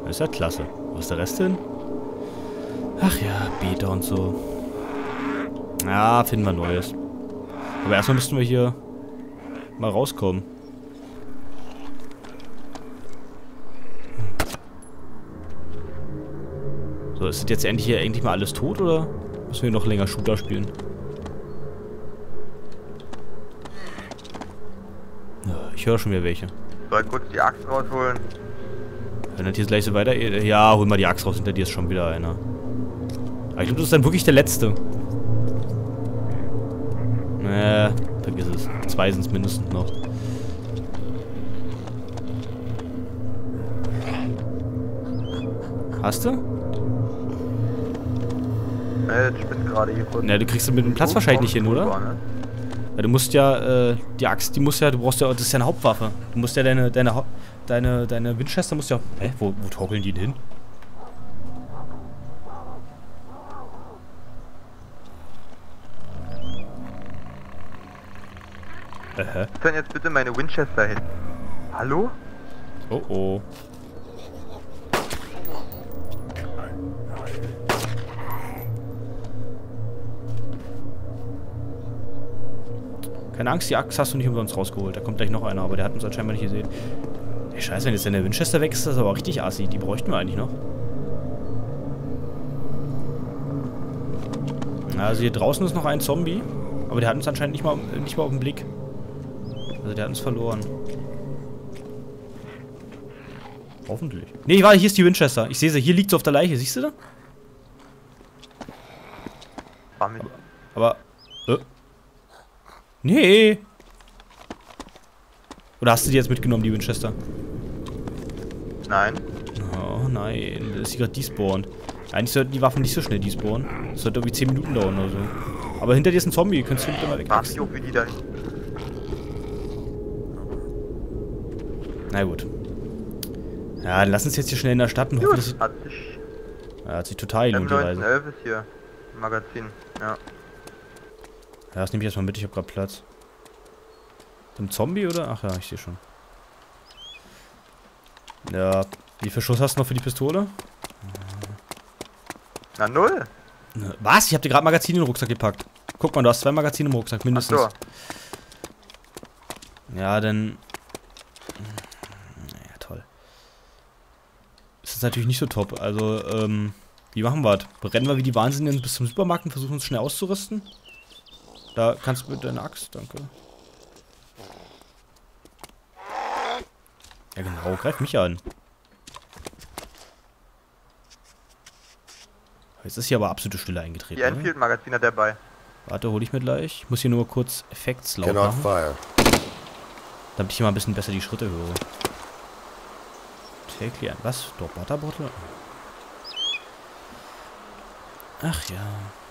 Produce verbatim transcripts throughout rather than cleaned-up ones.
Das ist ja klasse. Wo ist der Rest hin? Ach ja, Beta und so. Ja, finden wir Neues. Aber erstmal müssten wir hier mal rauskommen. So, ist jetzt endlich hier endlich mal alles tot oder müssen wir noch länger Shooter spielen? Ich höre schon wieder welche. Soll ich kurz die Axt rausholen? Wenn das hier gleich so weiter... Ja, hol mal die Axt raus, hinter dir ist schon wieder einer. Aber ich glaube, das ist dann wirklich der letzte. Nee, vergiss es. Zwei sind es mindestens noch. Hast du? Ne, ich bin gerade hier kurz. Ne, du kriegst mit dem Platz wahrscheinlich nicht hin, oder? Ne? Ja, du musst ja, äh, die Axt, die musst ja, du brauchst ja, das ist ja eine Hauptwaffe. Du musst ja deine, deine, Hau deine, deine Winchester musst ja, hä, wo, wo torkeln die denn hin? Äh, hä? Wo denn jetzt bitte meine Winchester hin? Hallo? Oh oh. Keine Angst, die Axt hast du nicht umsonst rausgeholt. Da kommt gleich noch einer, aber der hat uns anscheinend nicht gesehen. Ey, scheiße, wenn jetzt der Winchester weg ist, ist das aber auch richtig assi. Die bräuchten wir eigentlich noch. Also hier draußen ist noch ein Zombie. Aber der hat uns anscheinend nicht mal, nicht mal auf den Blick. Also der hat uns verloren. Hoffentlich. Nee, warte, hier ist die Winchester. Ich sehe sie. Hier liegt sie auf der Leiche. Siehst du da? Aber, aber äh. Nee. Oder hast du die jetzt mitgenommen, die Winchester? Nein. Oh nein, da ist sie gerade despawned. Eigentlich sollten die Waffen nicht so schnell despawnen. Das sollte irgendwie zehn Minuten dauern oder so. Aber hinter dir ist ein Zombie, könntest du nicht mal weg. Mach ich auch wie die da. Na gut. Ja, dann lass uns jetzt hier schnell in der Stadt und hoffen, dass sie... Hat sich... Ja, hat sich total M gelohnt, die Reise. neunzehnhundertelf ist hier. Im Magazin, ja. Ja, das nehme ich erstmal mit, ich habe gerade Platz. Ein Zombie, oder? Ach ja, ich sehe schon. Ja, wie viel Schuss hast du noch für die Pistole? Na, null. Was? Ich habe dir gerade Magazine in den Rucksack gepackt. Guck mal, du hast zwei Magazine im Rucksack, mindestens. Ach so. Ja, dann... Naja, toll. Das ist natürlich nicht so top. Also, ähm... wie machen wir das? Rennen wir wie die Wahnsinnigen bis zum Supermarkt und versuchen uns schnell auszurüsten? Da kannst du mit deiner Axt, danke. Ja genau, greif mich an. Jetzt ist hier aber absolute Stille eingetreten. Die Enfield-Magazin hat dabei. Warte, hole ich mir gleich. Ich muss hier nur kurz Effekts laut machen. Damit ich hier mal ein bisschen besser die Schritte höre. Take an. Was? Doch, Butterbottle? Ach ja.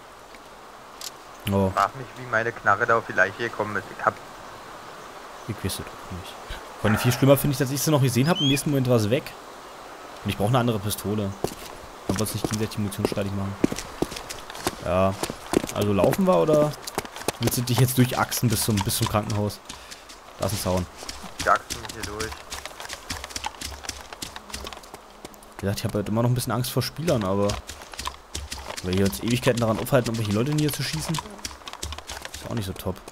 Oh. Ich frag mich, wie meine Knarre da auf die Leiche gekommen ist. Ich hab... Ich weiß es doch nicht. Vor allem viel schlimmer finde ich, dass ich sie noch gesehen habe. Im nächsten Moment war sie weg. Und ich brauche eine andere Pistole. Dann wird es nicht gegenseitig Munition streitig machen. Ja. Also laufen wir oder willst du dich jetzt durchachsen bis zum, bis zum Krankenhaus? Da ist ein Zaun. Ich achse mich hier durch. Wie gesagt, ich habe halt immer noch ein bisschen Angst vor Spielern, aber weil wir uns Ewigkeiten daran aufhalten, um welche Leute in hier zu schießen, ist auch nicht so top.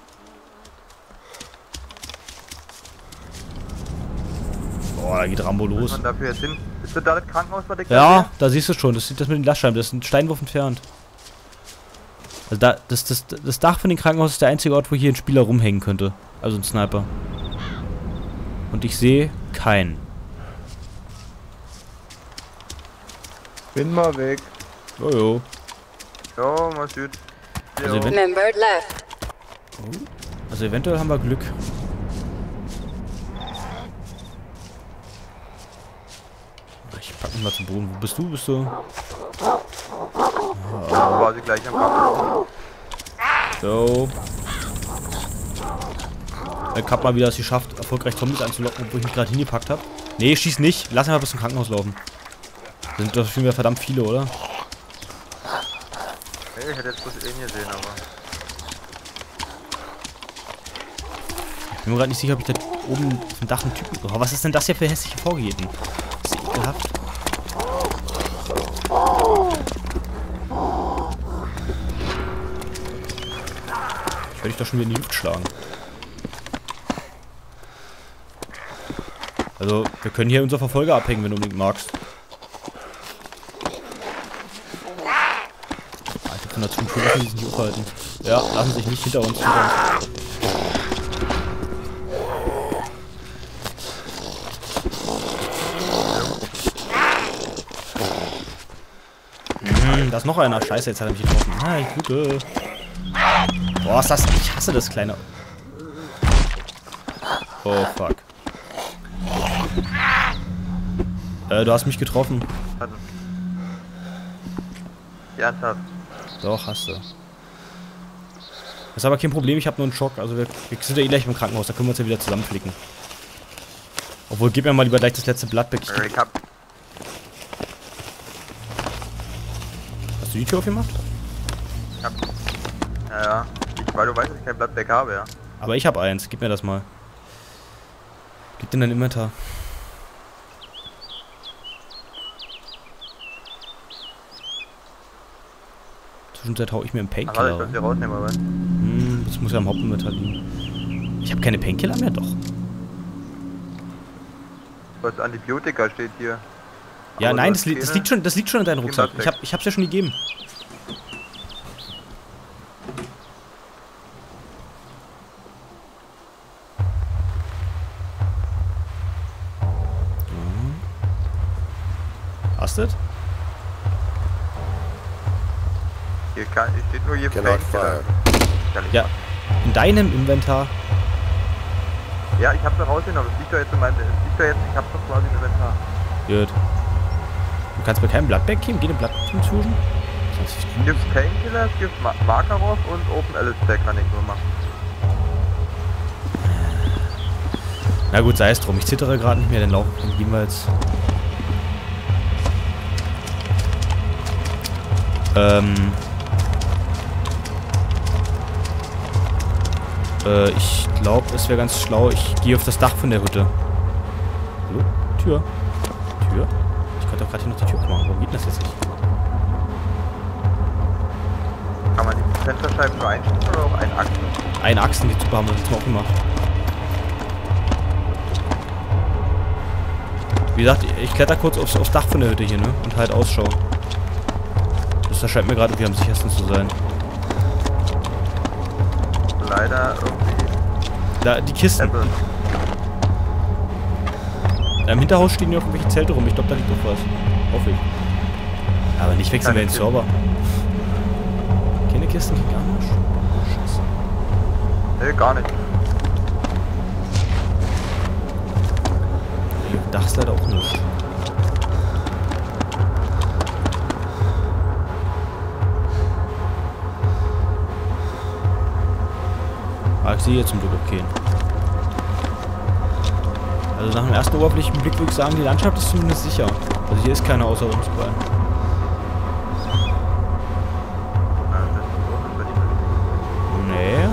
Boah, da geht Rambo los. Und dafür jetzt hin. Ist das da das Krankenhaus, was ich Ja, da siehst du schon. Das sieht das mit den Lastscheiben. Das ist ein Steinwurf entfernt. Also da, das, das, das Dach von dem Krankenhaus ist der einzige Ort, wo hier ein Spieler rumhängen könnte. Also ein Sniper. Und ich sehe keinen. Bin mal weg. Jojo. Jo, mach's gut. Also, event Member left. also eventuell haben wir Glück. Ich pack mich mal zum Boden. Wo bist du? Bist du? Ja, war sie gleich am Kopf. So. Ich hab mal wieder es geschafft, erfolgreich Zombies anzulocken, obwohl ich mich gerade hingepackt habe. Nee, schieß nicht. Lass einfach bis zum Krankenhaus laufen. Sind doch schon wieder verdammt viele, oder? Nee, ich hätte jetzt bloß eh gesehen, aber... Ich bin mir gerade nicht sicher, ob ich da oben auf dem Dach einen Typen... Oh, was ist denn das hier für hässliche Vorgehen? Das ist ekelhaft. höre dich doch schon wieder in die Luft schlagen. Also, wir können hier unser Verfolger abhängen, wenn du unbedingt magst. Alter, von der Zuschauer lassen die sich nicht aufhalten. Ja, lassen sich nicht hinter uns. Hinter uns. Hm, da ist noch einer. Scheiße, jetzt hat er mich getroffen. Ah, ich gute. Boah, ist das... Ich hasse das kleine... Oh, fuck. Äh, du hast mich getroffen. Ja, ernsthaft. Doch, hast du. Das ist aber kein Problem, ich habe nur einen Schock. Also wir, wir sind ja eh gleich im Krankenhaus, da können wir uns ja wieder zusammenflicken. Obwohl, gib mir mal lieber gleich das letzte Blatt weg. Ich hab... Hast du die Tür aufgemacht? Ich hab... Ja, ja. Ich, weil du weißt, dass ich kein Blatt weg habe, ja. Aber ich habe eins, gib mir das mal. Liegt in deinem Inventar. Zwischenzeit hau ich mir einen Painkiller. Warte, ich muss hier rausnehmen, aber... Hm, das muss ja am Hauptinventar liegen. Ich habe keine Painkiller mehr, doch. Was Antibiotika steht hier. Ja, Aber nein, du das, li hast das, keine- liegt schon, das liegt schon in deinem Rucksack. Blatt Ich, weg. hab, ich hab's ja schon gegeben. Mhm. Hast du das? Hier, kann, hier steht nur hier Cannot Painkiller. fire. Kann ich Ja. In deinem Inventar. Ja, ich hab's da rausgenommen. Das liegt doch jetzt in meinem... Das liegt doch jetzt... Ich hab's doch quasi im Inventar. Gut. Du kannst mir kein Blatt weggeben? Geh dem Blatt hinzufügen? Sonst ist Es gibt Painkiller, es gibt Ma Makarov und Open Alice Stack kann ich nur machen. Na gut, sei es drum. Ich zittere gerade nicht mehr, dann laufen wir jeweils. Ähm. Äh, ich glaube, es wäre ganz schlau. Ich gehe auf das Dach von der Hütte. Hallo? Tür? Tür? Ich könnte doch gerade hier noch die Tür machen. Warum geht das jetzt nicht? Kann man die Fensterscheiben nur einstellen oder auch einen Achsen? Eine Achsen, die super haben wir jetzt mal auch gemacht. Wie gesagt, ich kletter kurz aufs, aufs Dach von der Hütte hier, ne? Und halt Ausschau. Das erscheint mir gerade, wir am sichersten zu sein. Leider irgendwie... Da, die Kisten. Apple. Im Hinterhaus stehen hier auch irgendwelche Zelte rum. Ich glaube, da liegt doch was. Hoffe ich. Aber nicht wechseln wir den Server. Keine Kisten, kein gar nicht. Scheiße. Nee, gar nicht. Hier auf dem Dach ist leider auch nichts. Ah, ich sehe jetzt zum Glück auch keinen. Also nach dem ersten oberflächlichen Blick würde ich sagen, die Landschaft ist zumindest sicher. Also hier ist keiner außer uns beiden. Ja, das ist so, das wird nicht Nee.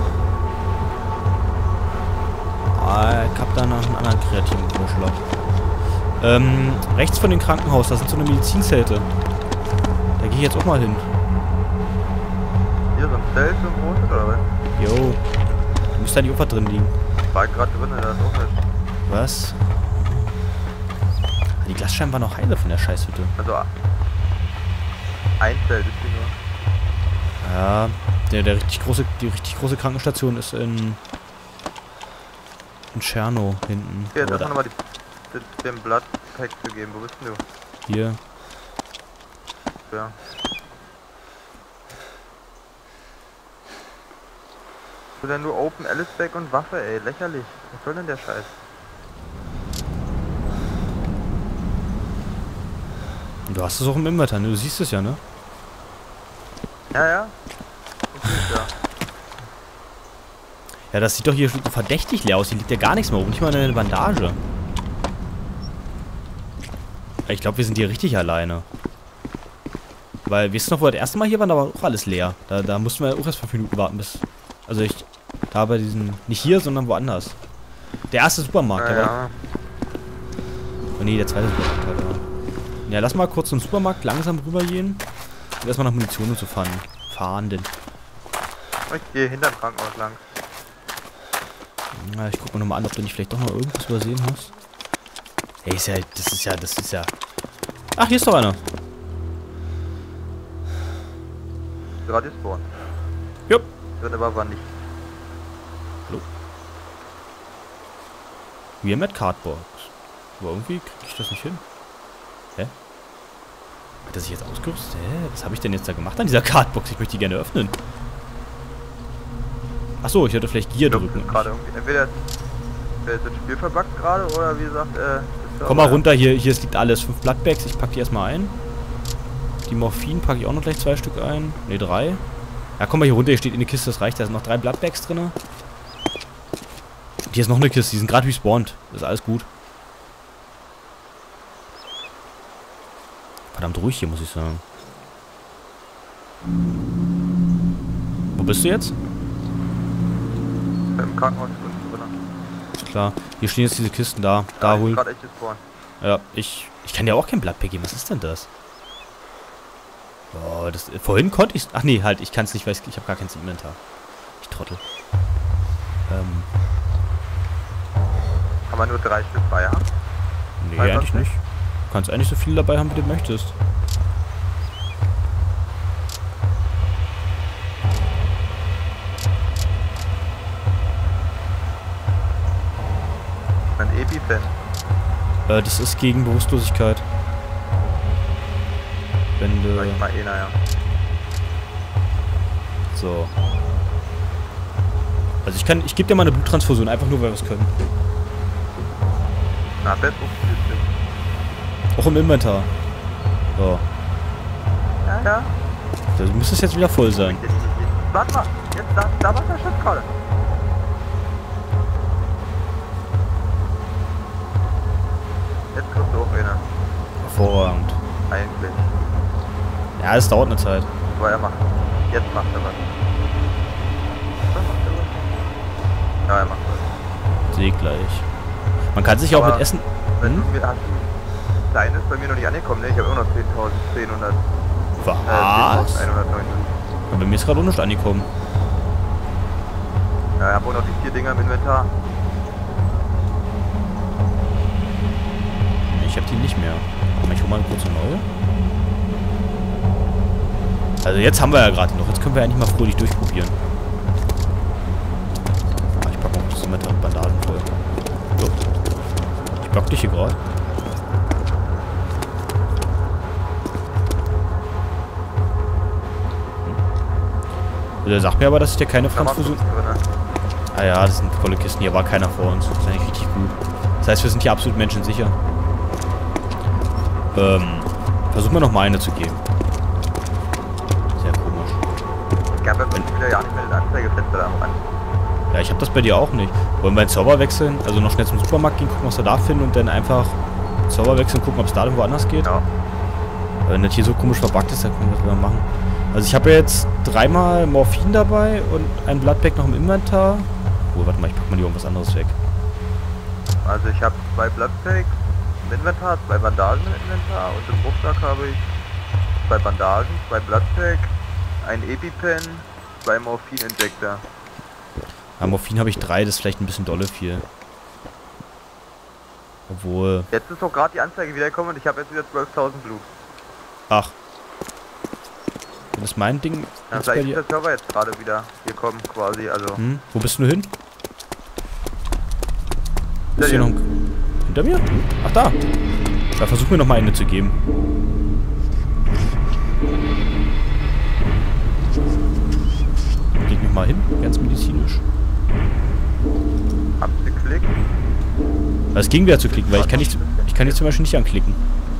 Ah, ich hab da noch einen anderen kreativen Vorschlag. Ähm, rechts von dem Krankenhaus, da sind so eine Medizinzelte. Da gehe ich jetzt auch mal hin. hier so ein Zelt, so ein großes oder was? Jo. Da müsste eigentlich auch was drin liegen. Ich war gerade drin, da ist auch nicht. Was? Die Glasscheiben waren noch heile von der Scheißhütte. Also ein Zelt ist hier nur. Ja, der, der richtig große, die richtig große Krankenstation ist in in Tscherno hinten. Hier, jetzt Oder erstmal nochmal die, die, den Blatt-Pack zu geben. Wo bist denn du? hier. Ja. Du denn nur Open Alice Back und Waffe, ey, lächerlich. Was soll denn der Scheiß? Und du hast es auch im Inventar, ne? Du siehst es ja, ne? Ja, ja. Ich seh's, ja. Ja, das sieht doch hier schon verdächtig leer aus. Hier liegt ja gar nichts mehr oben. Nicht mal eine Bandage. Ich glaube, wir sind hier richtig alleine. Weil, weißt du noch, wo wir das erste Mal hier waren, da war auch alles leer. Da, da mussten wir auch erst fünf Minuten warten, bis... Also ich... Da bei diesem... Nicht hier, sondern woanders. Der erste Supermarkt, Ja, der war... ja. Oh nee, der zweite Supermarkt halt, ja. Ja, lass mal kurz zum Supermarkt langsam rübergehen. Und erstmal nach Munition zu fahren. Fahren, denn... Ich gehe hinterm Krankenhaus lang. Na, ich guck mal nochmal an, ob du nicht vielleicht doch noch irgendwas übersehen hast. Hey, ist ja, das ist ja, das ist ja... Ach, hier ist doch einer. Gerade Spawn. Jupp. Wird aber wann nicht. Hallo? Wir mit Cardbox. Aber irgendwie krieg ich das nicht hin. Hä? Hat er sich jetzt ausgerüstet? Hä? Was habe ich denn jetzt da gemacht an dieser Cardbox? Ich möchte die gerne öffnen. Achso, ich hätte vielleicht Gier drücken. Gerade irgendwie. Entweder ist das Spiel verbuggt gerade oder wie gesagt, äh. Komm mal runter, hier, hier liegt alles. Fünf Bloodbags, ich pack die erstmal ein. Die Morphin packe ich auch noch gleich zwei Stück ein. Ne, drei. Ja, komm mal hier runter, hier steht in der Kiste, das reicht. Da sind noch drei Bloodbags drin. Und hier ist noch eine Kiste, die sind gerade respawned. Das ist alles gut. Verdammt ruhig hier, muss ich sagen. Wo bist du jetzt? Im Krankenhaus drin. Klar, hier stehen jetzt diese Kisten da. Da ja, holen. Ja, ich. Ich kann ja auch kein Bloodpack geben. Was ist denn das? Oh, das. Vorhin konnte ich. Ach nee, halt, ich kann es nicht, weil ich, ich habe gar keins im Inventar. Ich trottel. Ähm. Kann man nur drei Stück bei haben? Nee, Weiß eigentlich nicht. Du kannst eigentlich so viel dabei haben, wie du möchtest. Ein EpiPen. Äh, das ist gegen Bewusstlosigkeit. Wenn du... Sag ich mal eh, naja. So. Also ich kann... Ich gebe dir mal eine Bluttransfusion, einfach nur, weil wir es können. Na, Bett auch im Inventar. So. Ja, ja. Da müsste es jetzt wieder voll sein. Warte mal. Jetzt, da, da war der Schiff gerade. Jetzt kriegst du auch eine. Hervorragend. Eigentlich. Ja, es dauert eine Zeit. Aber er macht. Jetzt macht er was. Was macht er was? Ja, er macht was. Sehe gleich. Man kann sich aber auch mit Essen... Wenn Hm? du mir hast, dein ist bei mir noch nicht angekommen, ne? Ich habe immer noch zehntausend Was? Äh, hundertneunzig. Ja, bei mir ist gerade auch nicht angekommen. Ja, ich habe auch noch die vier Dinger im Inventar. Ich habe die nicht mehr. Ich hole mal kurz eine neue. Also jetzt haben wir ja gerade noch. Jetzt können wir eigentlich mal fröhlich durchprobieren. Ah, ich packe auch das Inventar mit Bandagen voll. So. Ich block dich hier gerade. Also er sagt mir aber, dass ich dir keine Transfusion... Ah ja, das sind volle Kisten. Hier war keiner vor uns. Das ist eigentlich richtig gut. Das heißt, wir sind hier absolut menschensicher. Ähm, versuch mir noch mal eine zu geben. Sehr komisch. Ich habe jetzt wieder ja nicht mehr das Anzeigefenster da am Rand. Ja, ich habe das bei dir auch nicht. Wollen wir den Server wechseln? Also noch schnell zum Supermarkt gehen, gucken, was wir da finden und dann einfach Server wechseln, gucken, ob es da irgendwo anders geht? Ja. Wenn das hier so komisch verbuggt ist, dann können wir das mal machen. Also ich habe jetzt dreimal Morphin dabei und ein Bloodpack noch im Inventar. Oh, warte mal, ich pack mal lieber irgendwas anderes weg. Also ich habe zwei Bloodpacks im Inventar, zwei Bandagen im Inventar und im Rucksack habe ich zwei Bandagen, zwei Bloodpack, ein EpiPen, zwei Morphin-Injektor. Ja, Morphin habe ich drei, das ist vielleicht ein bisschen dolle viel. Obwohl... Jetzt ist doch gerade die Anzeige wiedergekommen und ich habe jetzt wieder zwölftausend Blut. Ach. Das ist mein Ding. Ja, vielleicht ist der Server jetzt gerade wieder hier kommen quasi, also... Hm? Wo bist du hin? Ist hier noch ein... Hinter mir? Ach, da. Da versuch mir noch mal eine zu geben. Leg mich mal hin, ganz medizinisch. Hab's geklickt. Es ging wieder zu klicken, weil ich kann nicht, ich kann dich zum Beispiel nicht anklicken.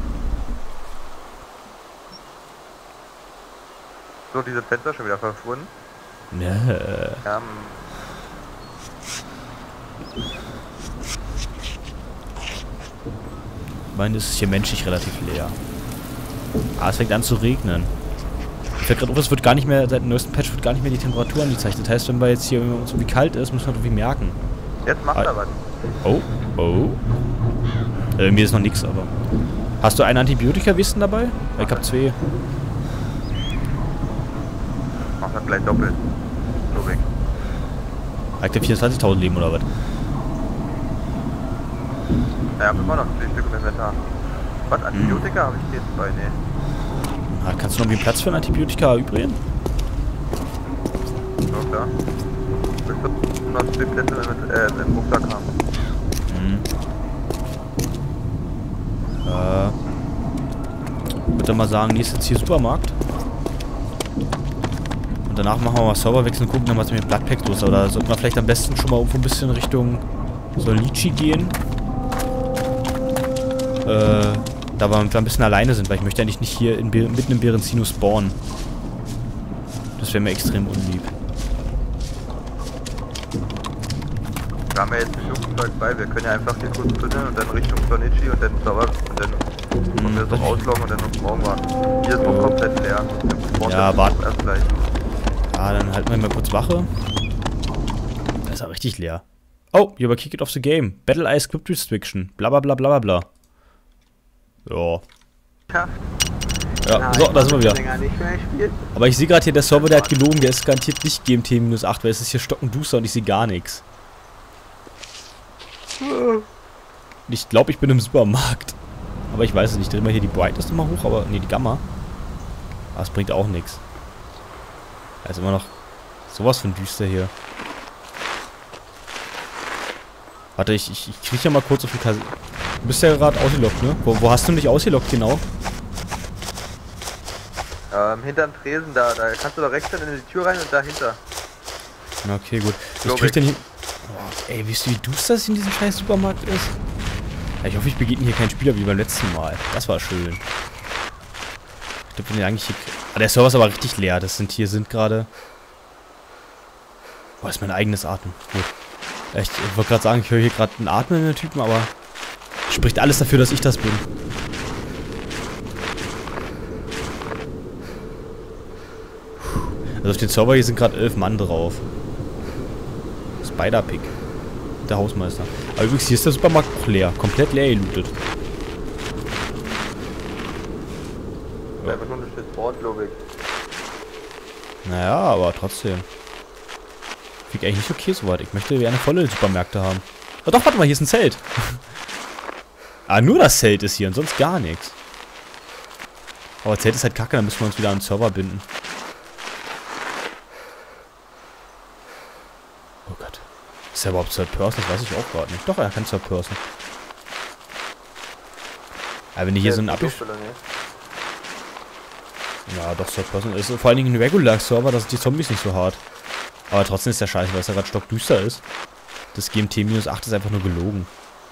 So, diese Fenster schon wieder verschwunden. Ja. Ähm, Ich meine, es ist hier menschlich relativ leer. Ah, es fängt an zu regnen. Ich fällt gerade auf, es wird gar nicht mehr, seit dem neuesten Patch wird gar nicht mehr die Temperatur angezeigt. Das heißt, wenn wir jetzt hier so wie kalt ist, müssen wir irgendwie merken. jetzt macht ah. er was. Oh, oh. Äh, mir ist noch nichts, aber. Hast du ein Antibiotika-Wissen dabei? Ich hab zwei. Macht er gleich doppelt. So Hat der vierundzwanzigtausend Leben oder was? Ja, haben immer noch zwei Stück im Inventar. Was, Antibiotika habe ich jetzt bei, ne? Ah, kannst du noch irgendwie Platz für ein Antibiotika übrigen? Ja, klar. Willst du noch zwei Plätze mit, äh, im Rucksack haben? Hm. Äh. Ich würde mal sagen, nächstes Ziel Supermarkt. Und danach machen wir mal Serverwechsel und gucken dann, was mit dem Bloodpack los ist. Oder sollten wir vielleicht am besten schon mal irgendwo ein bisschen Richtung Solici gehen. Äh, da wir ein bisschen alleine sind, weil ich möchte eigentlich nicht hier in Be mitten im Berenzino spawnen. Das wäre mir extrem unlieb. Wir haben ja jetzt ein Flugzeug bei, wir können ja einfach hier kurz drinnen und dann Richtung Sonichi und dann Server und dann und wir so ausloggen und dann uns morgen warten. Hier ist noch komplett leer. Ja, warte. Erst gleich. Ja, dann halten wir mal kurz Wache. Das ist ja richtig leer. Oh, you were kicked off the game. Battle Eye Script Restriction. Bla bla bla bla bla. Ja. Ja. Ja, Na, so, da sind wir wieder. Nicht mehr gespielt. Aber ich sehe gerade hier, der Server, der hat gelogen, der ist garantiert nicht G M T minus acht, weil es ist hier stockenduster und ich sehe gar nichts. Ich glaube, ich bin im Supermarkt. Aber ich weiß es nicht. Drehen wir hier die Brightness nochmal hoch, aber ne, die Gamma. Aber es bringt auch nichts. Da ist immer noch sowas von düster hier. Warte, ich, ich, ich kriege ja mal kurz auf die Kasse. Du bist ja gerade ausgelockt, ne? Wo, wo hast du mich ausgelockt genau? Ähm, hinterm Tresen da, da kannst du da rechts dann in die Tür rein und dahinter. Na, okay, gut. Ich Glaub krieg ich. den hier. Oh, ey, weißt du, wie duster es in diesem scheiß Supermarkt ist? Ja, ich hoffe, ich begegne hier keinen Spieler wie beim letzten Mal. Das war schön. Ich glaube, wenn wir eigentlich hier. Ah, der Server ist aber richtig leer. Das sind hier sind gerade. Boah, ist mein eigenes Atmen. Gut. Echt, ich wollte gerade sagen, ich höre hier gerade einen Atmen in den Typen, aber spricht alles dafür, dass ich das bin. Also auf den Server hier sind gerade elf Mann drauf. Spider-Pick. Der Hausmeister. Aber übrigens, hier ist der Supermarkt auch leer. Komplett leer gelootet. Ja. Einfach nur ein Stück Sport, glaube ich. Naja, aber trotzdem. Finde ich eigentlich nicht okay soweit. Ich möchte gerne volle Supermärkte haben. Oh doch, warte mal, hier ist ein Zelt. Ah, nur das Zelt ist hier und sonst gar nichts. Aber Zelt ist halt kacke, dann müssen wir uns wieder an den Server binden. Oh Gott. Ist er überhaupt Third Person? Das weiß ich auch gerade nicht. Doch, er kann Third Person. Aber wenn die hier so ein Abbisch... Ja, doch, Third Person ist vor allen Dingen ein Regular-Server, da sind die Zombies nicht so hart. Aber trotzdem ist der scheiße, weil es ja gerade stockdüster ist. Das G M T minus acht ist einfach nur gelogen.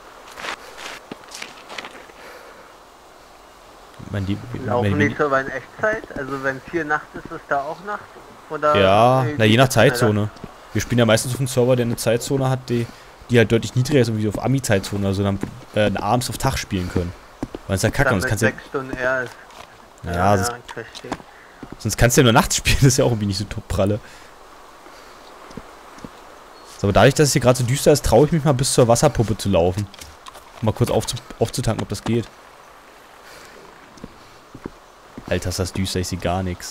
Mein Lieb Laufen die Server in Echtzeit? Also wenn es hier Nacht ist, ist da auch Nacht? Oder ja, äh, na je nach Zeitzone. Wir spielen ja meistens auf einem Server, der eine Zeitzone hat, die, die halt deutlich niedriger ist, wie auf Ami-Zeitzone, also dann äh, abends auf Tag spielen können. Weil es ja kacke und kannst ja... sechs Stunden eher ist. Ja, ja, sonst, ich verstehe. sonst kannst du ja nur nachts spielen, das ist ja auch irgendwie nicht so top pralle. So, aber dadurch, dass es hier gerade so düster ist, traue ich mich mal bis zur Wasserpuppe zu laufen. Um mal kurz aufzu aufzutanken, ob das geht. Alter, ist das düster, ich sehe gar nichts.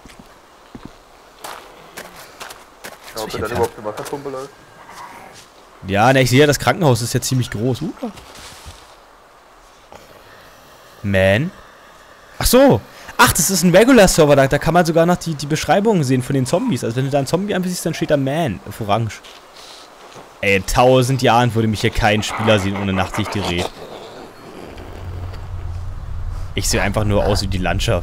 Ja, ob du dann überhaupt eine Wasserpumpe läuft? Ja, ne, ich sehe ja, das Krankenhaus ist ja ziemlich groß. Uh. Man. Ach so. Ach, das ist ein Regular-Server, da, da kann man sogar noch die, die Beschreibungen sehen von den Zombies. Also wenn du da einen Zombie ansiehst, dann steht da Man auf Orange. Ey, in tausend Jahren würde mich hier kein Spieler sehen ohne Nachtsichtgerät. Ich sehe einfach nur aus wie die Landschaft.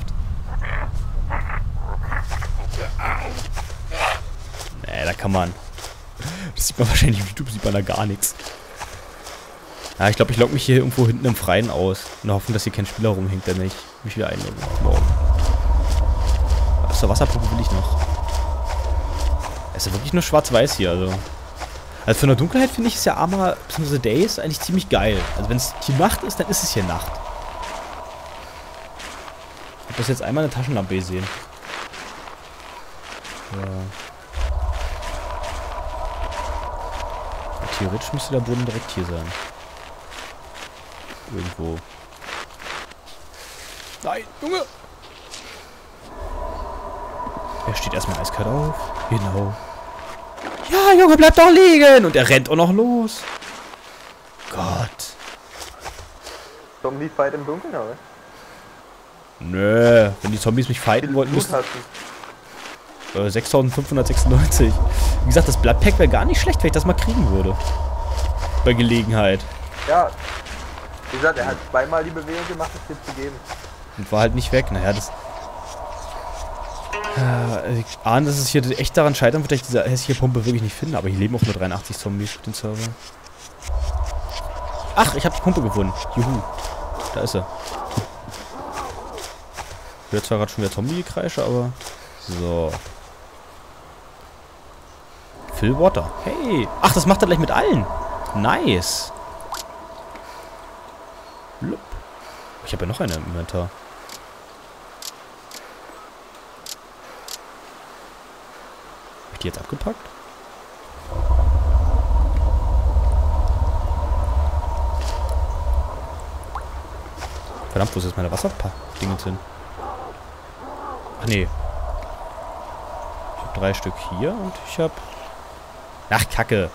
Nee, da kann man... Das sieht man wahrscheinlich auf YouTube, sieht man da gar nichts. Ja, ich glaube, ich logge mich hier irgendwo hinten im Freien aus. Und hoffen, dass hier kein Spieler rumhängt, dann ich mich wieder einloggen. Wow. Aus der Wasserpumpe will ich noch. Es ist ja wirklich nur schwarz-weiß hier, also... Also von der Dunkelheit finde ich es ja Arma bzw. Days eigentlich ziemlich geil. Also wenn es die Nacht ist, dann ist es hier Nacht. Ich habe das jetzt einmal eine Taschenlampe gesehen. Ja. Theoretisch müsste der Boden direkt hier sein. Irgendwo. Nein, Junge! Er steht erstmal eiskalt auf. Genau. Ja, Junge, bleib doch liegen. Und er rennt auch noch los. Gott. Zombie-Fight im Dunkeln, oder? Nö, wenn die Zombies mich fighten wollten, müssten... Äh, sechstausendfünfhundertsechsundneunzig. Wie gesagt, das Bloodpack wäre gar nicht schlecht, wenn ich das mal kriegen würde. Bei Gelegenheit. Ja. Wie gesagt, er hat zweimal die Bewegung gemacht, es dir zu geben. Und war halt nicht weg. Naja, das... Äh, ich ahne, dass es hier echt daran scheitern wird, dass ich diese hässliche Pumpe wirklich nicht finde. Aber hier leben auch nur dreiundachtzig Zombies auf den Server. Ach, ich habe die Pumpe gefunden. Juhu. Da ist er. Ich höre zwar gerade schon wieder Zombie-Kreische, aber... So. Fill Water. Hey. Ach, das macht er gleich mit allen. Nice. Lup. Ich habe ja noch eine im Inventar. Hab ich die jetzt abgepackt? Verdammt, wo ist jetzt meine Wasserpack-Dinge hin? Ach nee. Ich habe drei Stück hier und ich habe... Ach, Kacke.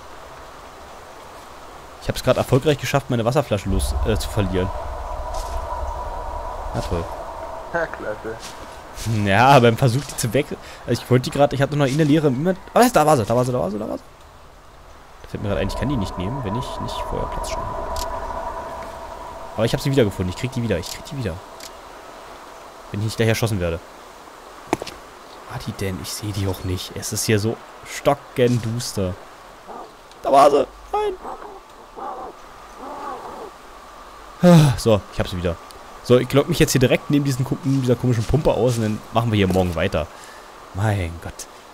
Ich habe es gerade erfolgreich geschafft, meine Wasserflasche los äh, zu verlieren. Na toll. Ja, klasse. Ja, beim Versuch, die zu weg... Also ich wollte die gerade... Ich hatte noch eine leere... Oh, da war sie, da war sie, da war sie, da war sie. Das fällt mir gerade ein, ich kann die nicht nehmen, wenn ich nicht vorher Platz schon habe. Aber ich habe sie wiedergefunden. Ich krieg die wieder. Ich krieg die wieder. Wenn ich nicht gleich erschossen werde. War die denn? Ich sehe die auch nicht. Es ist hier so stockenduster. Da war sie. Nein. So, ich habe sie wieder. So, ich logge mich jetzt hier direkt neben, diesen, neben dieser komischen Pumpe aus und dann machen wir hier morgen weiter. Mein Gott.